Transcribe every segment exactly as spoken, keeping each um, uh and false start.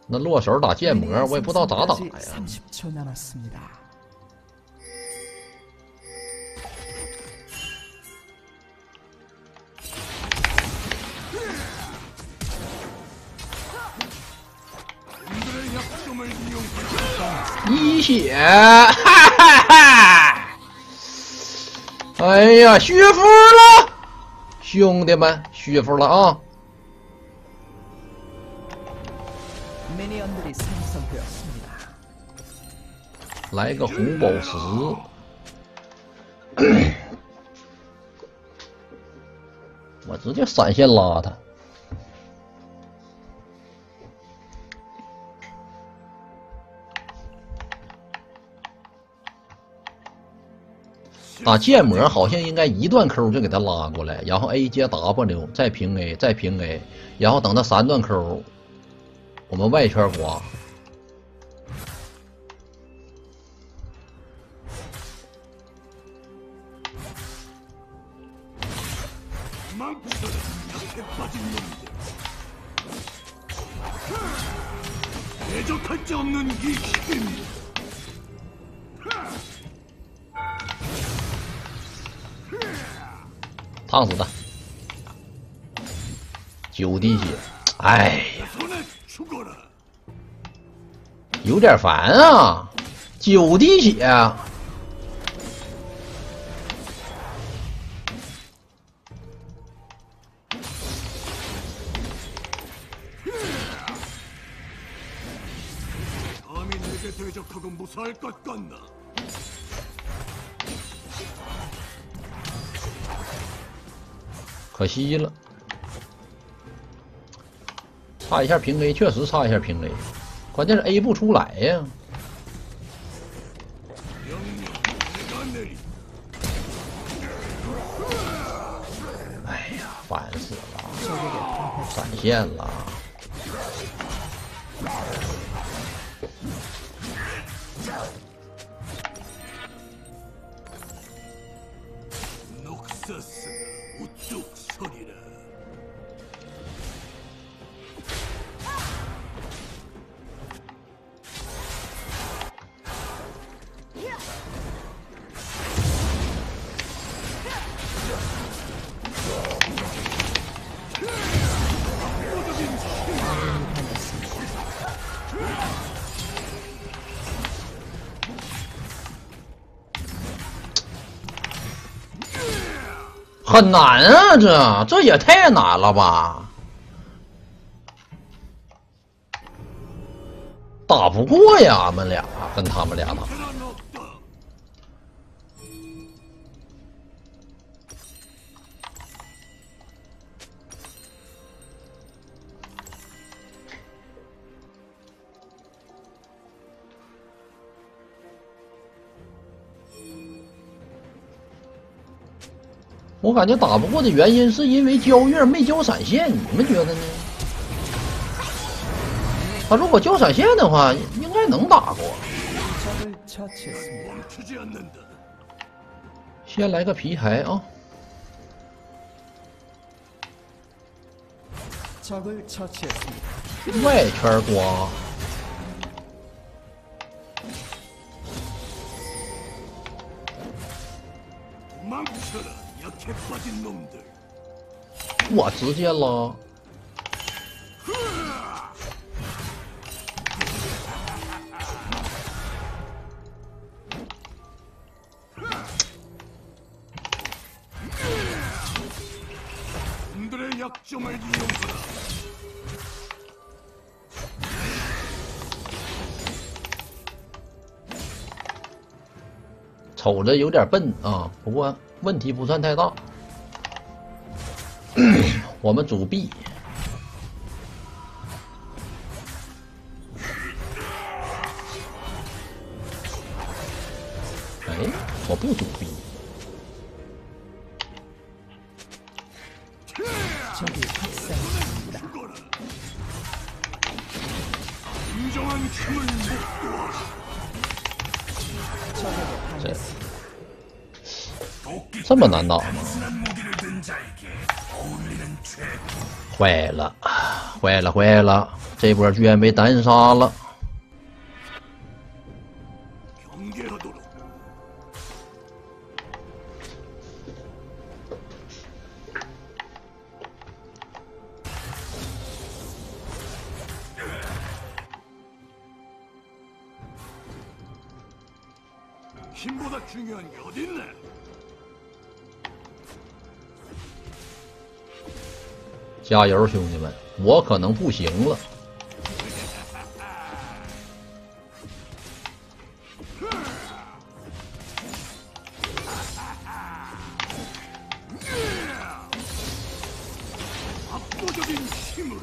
那落手打剑魔，我也不知道咋打呀。 삼십 초 남았습니다. 一血，哈哈哈！哎呀，屈服了，兄弟们，屈服了啊！ 미니언들이 생성되었습니다. 来个红宝石，我直接闪现拉他。打剑魔好像应该一段 Q 就给他拉过来，然后 A 接 W， 再平 A， 再平 A， 然后等他三段 Q， 我们外圈刮。 대적할 없는 이 힘. 烫死他！九滴血，哎呀，有点烦啊！九滴血。 可惜了，差一下平 A， 确实差一下平 A， 关键是 A 不出来呀。哎呀，烦死了！闪现了。 很难啊，这这也太难了吧！打不过呀，俺们俩跟他们俩打。我感觉打不过的原因是因为交月没交闪现，你们觉得呢？他如果交闪现的话，应该能打过。先来个皮牌啊！外圈刮。 我直接拉，瞅着有点笨啊，不过问题不算太大。我们主 B， 哎，我不主 B。 这这么难打吗？ 坏了，坏了，坏了！这波居然被单杀了。 경계하도록. 힘보다 중요한 게 어딨네. 加油，兄弟们！我可能不行了。 압도적인 힘으로.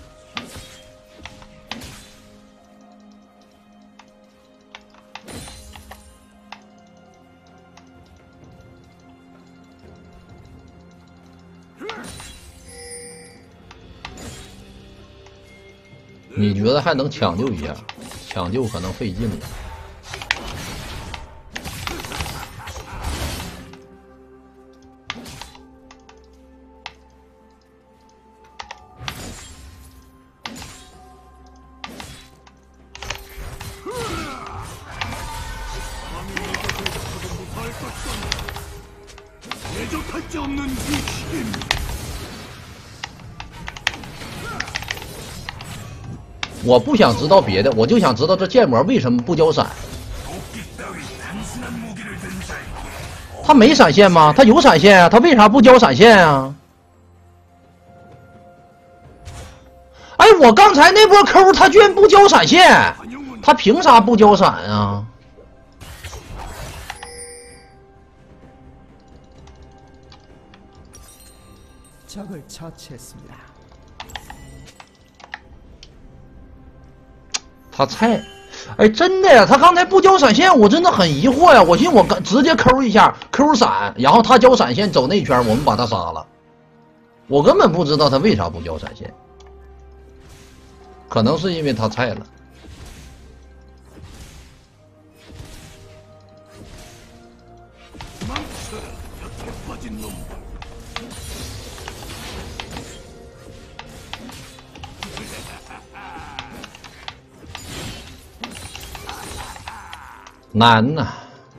你觉得还能抢救一下？抢救可能费劲了。대적할 수 없는 이 힘. 我不想知道别的，我就想知道这剑魔为什么不交闪。他没闪现吗？他有闪现啊，他为啥不交闪现啊？哎，我刚才那波 Q 他居然不交闪现，他凭啥不交闪啊？ 적을 처치했습니다. 他菜，哎，真的呀，他刚才不交闪现，我真的很疑惑呀。我寻思我直接 Q 一下 ，Q 闪，然后他交闪现走那圈，我们把他杀了。我根本不知道他为啥不交闪现，可能是因为他菜了。 难呐、啊！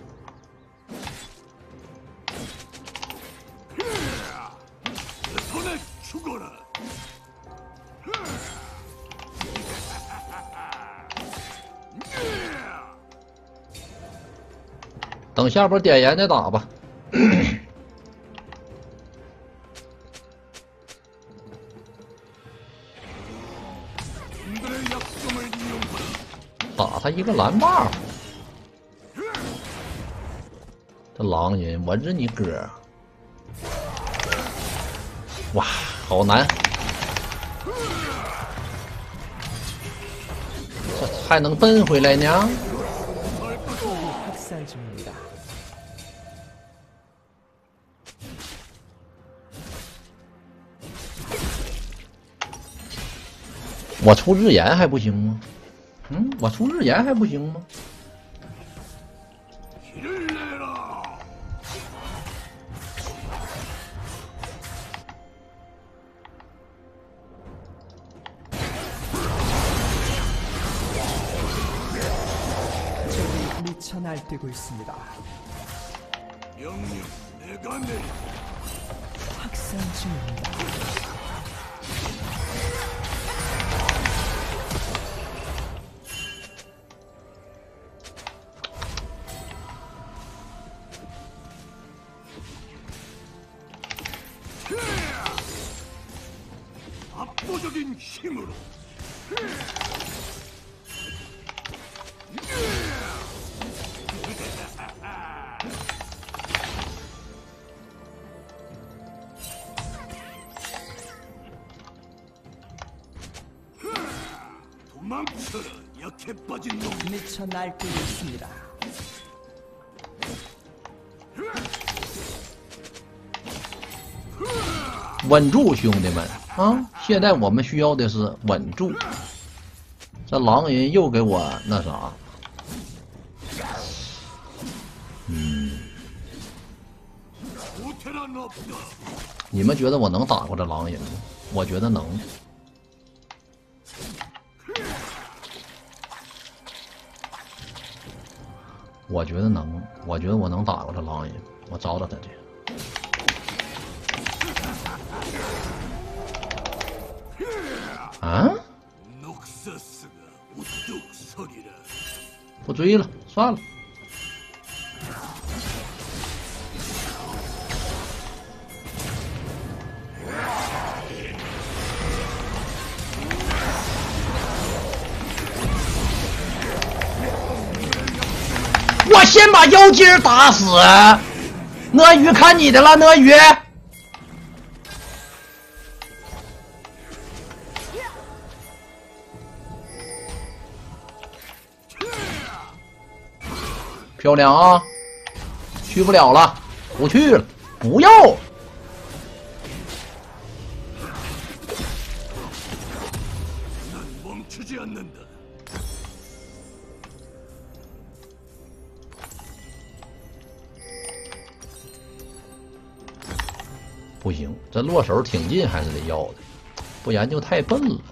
等下波点燃再打吧。打他一个蓝 buff。 这狼人闻着你哥，哇，好难！这还能奔回来呢？我出日炎还不行吗？嗯，我出日炎还不行吗？ 미쳐 날뛰고 있습니다. 명령 내가 내 확산 중입니다. 압도적인 힘으로. 도망쳐라, 약해 빠진 놈. 미쳐 날뛰고 있습니다. 稳住，兄弟们啊！现在我们需要的是稳住。这狼人又给我那啥，嗯。 우테란 없다. 你们觉得我能打过这狼人吗？我觉得能。我觉得能，我觉得我能打过这狼人。我找找他去。啊？不追了，算了。我先把妖精打死。鳄鱼看你的了，鳄鱼。漂亮啊！去不了了，不去了，不要。不行，这落手挺近，还是得要的，不然就太笨了。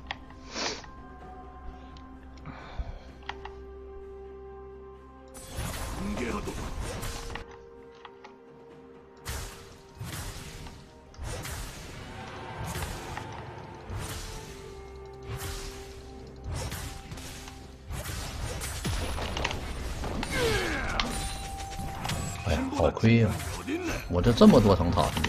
哎呀，好亏呀！我这这么多层塔壁。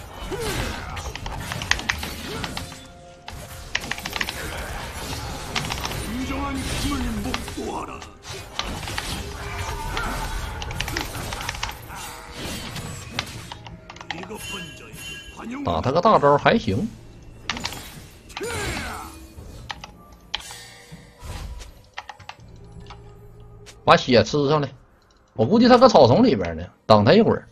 打他个大招还行，把血吃上来。我估计他搁草丛里边呢，等他一会儿。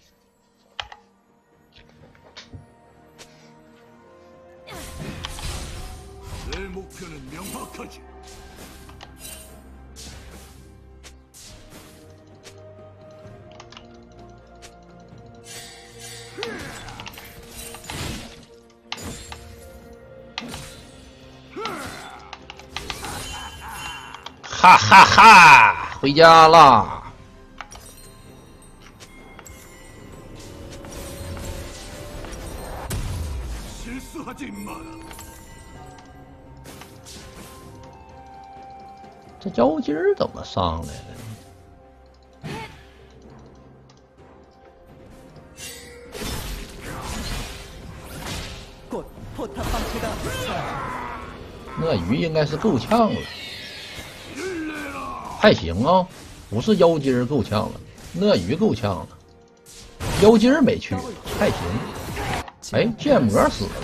哈哈哈！回家啦！这妖精儿怎么上来了？鳄鱼应该是够呛了。 还行啊，不是妖精够呛了，鳄鱼够呛了，妖精没去，还行。哎，剑魔死了。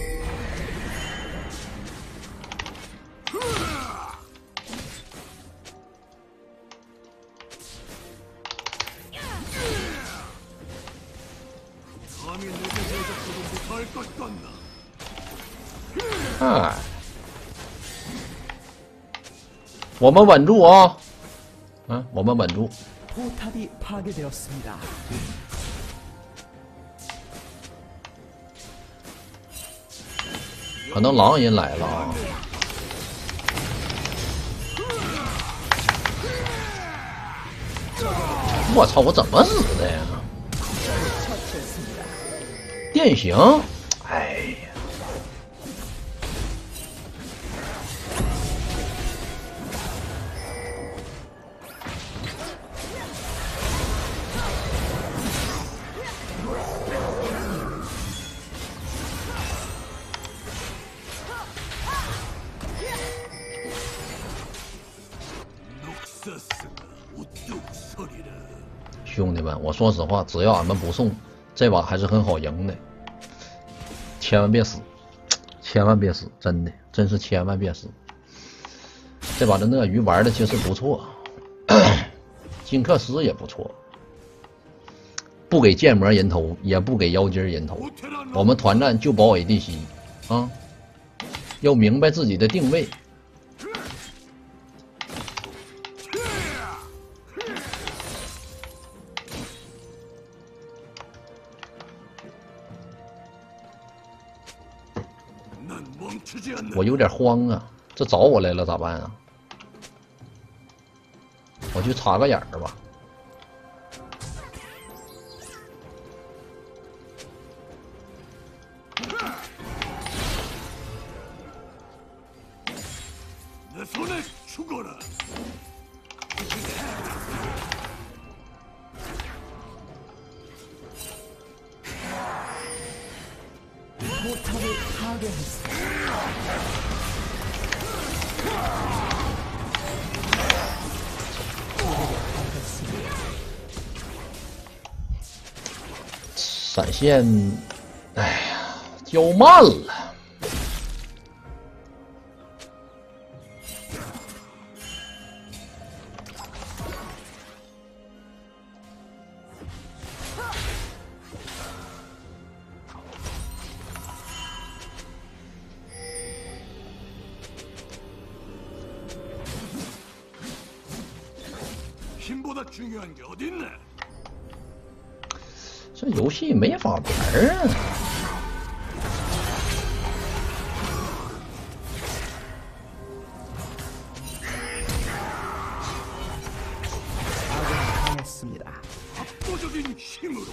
哎。 我们稳住啊！嗯，我们稳住。可能狼人来了啊！我操！我怎么死的呀？电刑！哎呀！ 兄弟们，我说实话，只要俺们不送，这把还是很好赢的。千万别死，千万别死，真的，真是千万别死。这把这鳄鱼玩的其实不错，金克斯也不错，不给剑魔人头，也不给妖精人头，我们团战就保 A D C 啊，要明白自己的定位。 我有点慌啊，这找我来了咋办啊？我去插个眼儿吧。 내 손에 죽어라. 포탑을 파괴했습니다. 오래되었습니다. 闪现，哎呀，交慢了。 힘보다 중요한 게 어딨네. 这游戏没法玩啊！ 당했습니다. 압도적인 힘으로.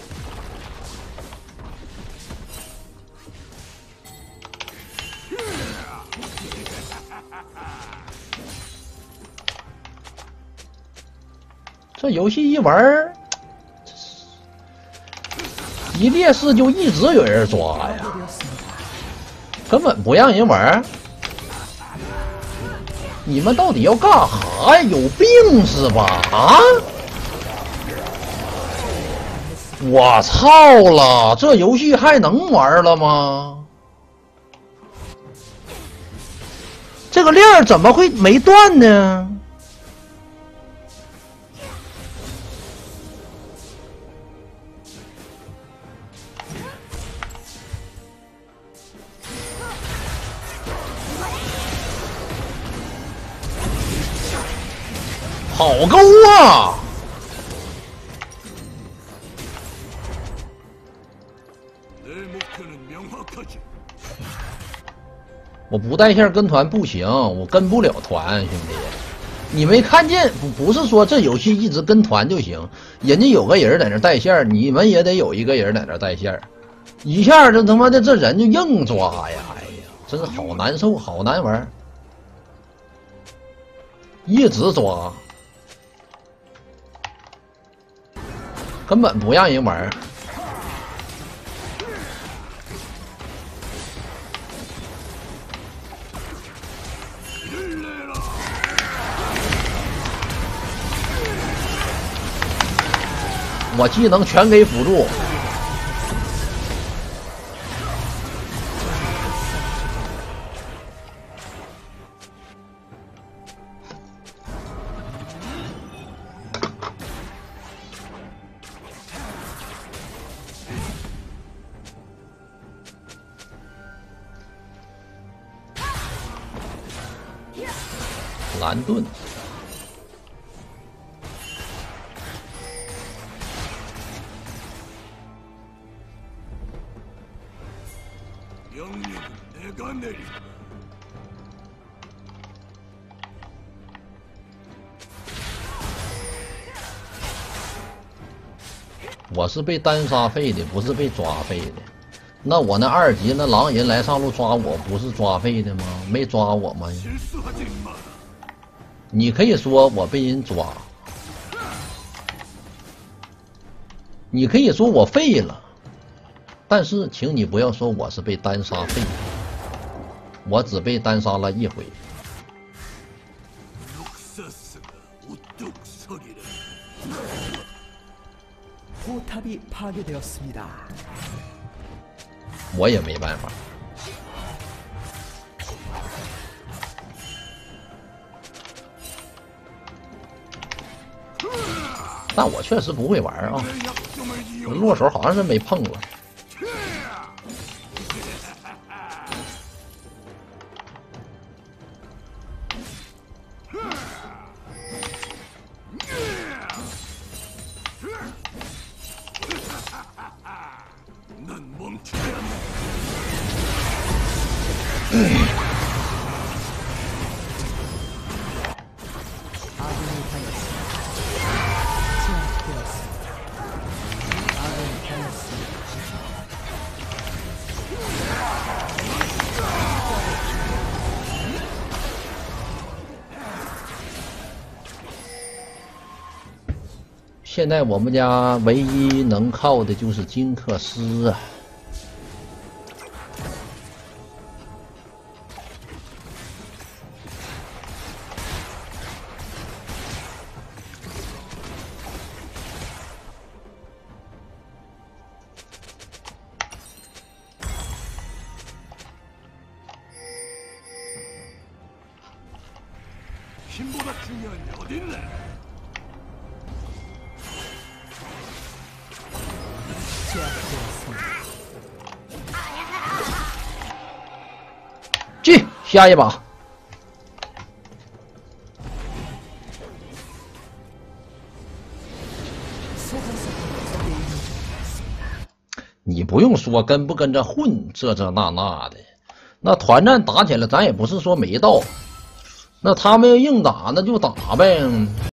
这游戏一玩儿，一劣势就一直有人抓呀， 파괴되었습니다. 根本不让人玩儿。你们到底要干哈呀？有病是吧？啊！我操了，这游戏还能玩了吗？这个链儿怎么会没断呢？ 好勾啊！ 내 목표는 명확하지. 我不带线跟团不行，我跟不了团，兄弟。你没看见？不不是说这游戏一直跟团就行，人家有个人在那带线，你们也得有一个人在那带线。一下这他妈的这人就硬抓呀！哎呀，真是好难受，好难玩，一直抓。 根本不让人玩。我技能全给辅助。蓝盾， 명령은 내가 내리. 我是被单杀废的，不是被抓废的。那我那二级那狼人来上路抓我，不是抓废的吗？没抓我吗？ 실수하지 마라. 你可以说我被人抓，你可以说我废了，但是请你不要说我是被单杀废的，我只被单杀了一回。 룩사스가 우뚝 서리라. 포탑이 파괴되었습니다. 我也没办法。但我确实不会玩啊， 내 약점을 我 이용해. 落手好像是没碰过。 난 멈추지 않는다. 现在我们家唯一能靠的就是金克斯啊。 힘보다 중요한 게 어딨나? 제압되었습니다. 去下一把。你不用说跟不跟着混，这这那那的，那团战打起来，咱也不是说没到，那他们要硬打，那就打呗。